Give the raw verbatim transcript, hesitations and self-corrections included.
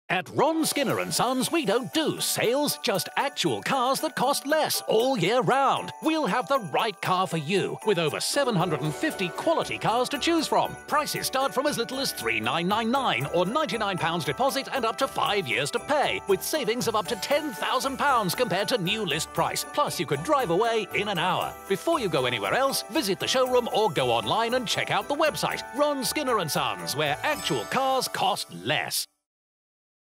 At Ron Skinner and Sons, we don't do sales, just actual cars that cost less all year round. We'll have the right car for you, with over seven hundred fifty quality cars to choose from. Prices start from as little as three thousand nine hundred ninety-nine pounds or ninety-nine pounds deposit and up to five years to pay, with savings of up to ten thousand pounds compared to new list price. Plus, you could drive away in an hour. Before you go anywhere else, visit the showroom or go online and check out the website, Ron Skinner and Sons, where actual cars cost less.